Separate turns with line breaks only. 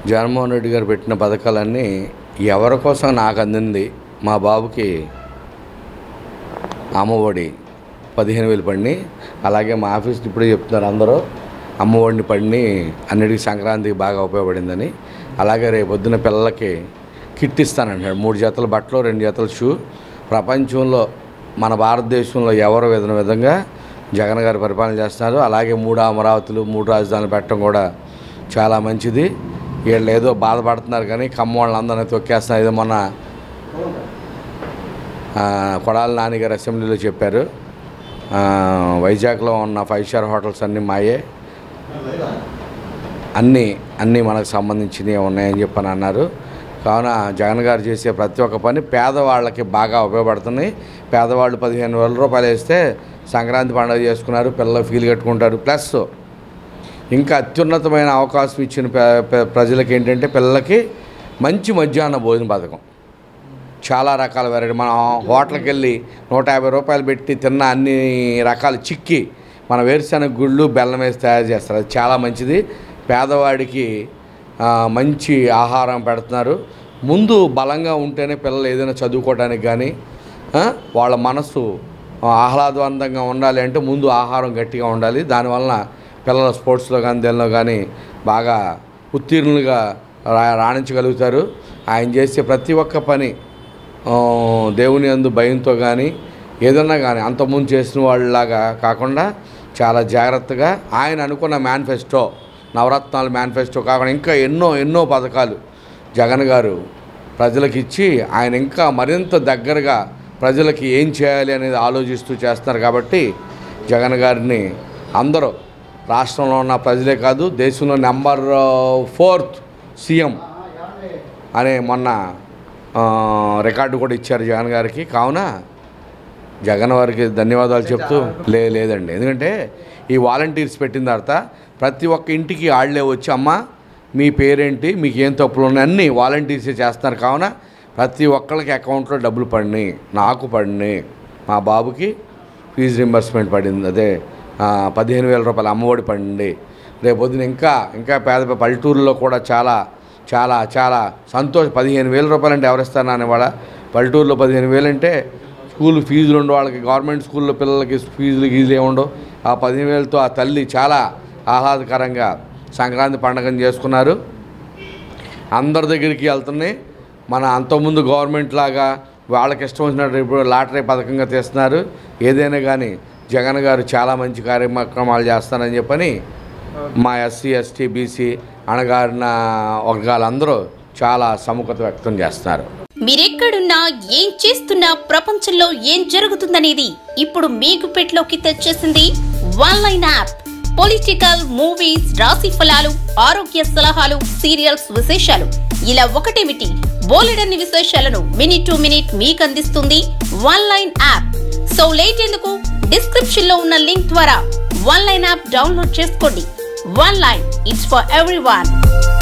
జగన్మోహన్ రెడ్డి గారు పెట్టిన పథకాలన్నీ ఎవరి కోసం నాకు అందింది. మా బాబుకి అమ్మఒడి 15,000 పడిని, అలాగే మా ఆఫీస్కి ఇప్పుడే చెప్తున్నారు అందరూ అమ్మఒడిని పడిని అన్నిటికీ సంక్రాంతికి బాగా ఉపయోగపడిందని. అలాగే రేపొద్దున పిల్లలకి కిట్ ఇస్తానంటాడు. 3 జతల బట్టలు 2 జతల షూ. ప్రపంచంలో మన భారతదేశంలో ఎవరు విధంగా జగన్ గారు పరిపాలన చేస్తున్నారు. అలాగే 3 అమరావతులు 3 రాజధానులు పెట్టడం కూడా చాలా మంచిది. వీళ్ళు ఏదో బాధపడుతున్నారు కానీ కమ్మవాళ్ళందరినీ తొక్కేస్తున్నారు. ఏదో మొన్న కొడాలి నానిగారు అసెంబ్లీలో చెప్పారు, వైజాగ్లో ఉన్న 5 స్టార్ హోటల్స్ అన్నీ మాయే, అన్నీ మనకు సంబంధించినవి ఉన్నాయని చెప్పని అన్నారు. కావున జగన్ గారు చేసే ప్రతి ఒక్క పని పేదవాళ్ళకి బాగా ఉపయోగపడుతున్నాయి. పేదవాళ్ళు 15,000 రూపాయలు వేస్తే సంక్రాంతి పండుగ చేసుకున్నారు, పిల్లలు ఫీల్ కట్టుకుంటారు. ప్లస్ ఇంకా అత్యున్నతమైన అవకాశం ఇచ్చిన ప్రజలకి ఏంటంటే పిల్లలకి మంచి మధ్యాహ్న భోజన పథకం. చాలా రకాల వెరైటీ. మనం హోటల్కి వెళ్ళి 150 రూపాయలు పెట్టి తిన్న అన్ని రకాల చిక్కి మన వేరుశనగ గుళ్ళు బెల్లం వేసి తయారు చేస్తారు. అది చాలా మంచిది. పేదవాడికి మంచి ఆహారం పెడుతున్నారు. ముందు బలంగా ఉంటేనే పిల్లలు ఏదైనా చదువుకోవడానికి కానీ వాళ్ళ మనసు ఆహ్లాదవంతంగా ఉండాలి అంటే ముందు ఆహారం గట్టిగా ఉండాలి. దానివలన పిల్లల స్పోర్ట్స్లో కానీ దేనిలో కానీ బాగా ఉత్తీర్ణులుగా రాణించగలుగుతారు. ఆయన చేసే ప్రతి ఒక్క పని దేవుని యందు భయంతో కానీ ఏదన్నా కానీ అంతకుముందు చేసిన వాళ్ళలాగా కాకుండా చాలా జాగ్రత్తగా ఆయన అనుకున్న మేనిఫెస్టో, నవరత్నాల మేనిఫెస్టో కాకుండా ఇంకా ఎన్నో పథకాలు జగన్ గారు ప్రజలకు ఇచ్చి ఆయన ఇంకా మరింత దగ్గరగా ప్రజలకి ఏం చేయాలి అనేది ఆలోచిస్తూ చేస్తున్నారు. కాబట్టి జగన్ గారిని అందరూ రాష్ట్రంలో ఉన్న ప్రజలే కాదు దేశంలో నెంబర్ 4th సీఎం అనే మొన్న రికార్డు కూడా ఇచ్చారు జగన్ గారికి. కావున జగన్ వారికి ధన్యవాదాలు చెప్తూ లేదండి. ఎందుకంటే ఈ వాలంటీర్స్ పెట్టిన తర్వాత ప్రతి ఒక్క ఇంటికి వాళ్ళే వచ్చి అమ్మ మీ పేరేంటి, మీకు ఏం తప్పులు ఉన్నాయి అన్నీ వాలంటీర్సే చేస్తున్నారు. కావున ప్రతి ఒక్కళ్ళకి అకౌంట్లో డబ్బులు పడినాయి. నాకు పడినాయి, మా బాబుకి ఫీజు రింబర్స్మెంట్ పడింది, అదే 15,000 రూపాయలు అమ్మఒడి పడింది. రేపొద్దున ఇంకా పేద పల్లెటూరులో కూడా చాలా చాలా చాలా సంతోషం. 15,000 రూపాయలు అంటే ఎవరిస్తారు నాన్నవాడ? పల్లెటూరులో 15,000 అంటే స్కూల్ ఫీజులు ఉండవు వాళ్ళకి. గవర్నమెంట్ స్కూల్లో పిల్లలకి ఫీజులు ఏముండవు. ఆ 15,000తో ఆ తల్లి చాలా ఆహ్లాదకరంగా సంక్రాంతి పండుగను చేసుకున్నారు. అందరి దగ్గరికి వెళ్తున్నాయి. మన అంతకుముందు గవర్నమెంట్ లాగా వాళ్ళకి ఇష్టం వచ్చినట్టు ఇప్పుడు లాటరీ పథకంగా తీస్తున్నారు. ఏదైనా కానీ జగన్ గారు చాలా మంచి కార్యక్రమాలు చేస్తారని చెప్పని మా ఎస్సీ ఎస్టీ బీసీ అణగారిన వర్గాలందరూ చాలా సముఖత వ్యక్తం చేస్తున్నారు.
మీరెక్కడున్నా ఏం చేస్తున్నా ప్రపంచంలో ఏం జరుగుతుందనేది ఇప్పుడు మీకు పెట్లోకి తెచ్చేసింది ఆన్లైన్ యాప్. పొలిటికల్, మూవీస్, రాశి ఫలాలు, ఆరోగ్య సలహాలు, సీరియల్స్ విశేషాలు ఇలా ఒకటేమిటి బోలెడన్ని విశేషాలను మినిట్ టు మినిట్ మీకు అందిస్తుంది ఆన్లైన్ యాప్. సో లేట్ ఎందుకు, డిస్క్రిప్షన్ లో ఉన్న లింక్ ద్వారా ఆన్లైన్ యాప్ డౌన్లోడ్ చేసుకోండి. Online, it's for everyone.